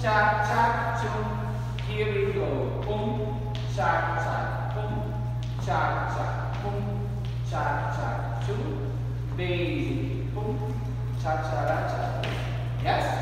cha cha chung. Here we go. Boom, cha cha, boom, cha cha, boom, cha cha chung. Basic, boom, cha cha cha. Yes.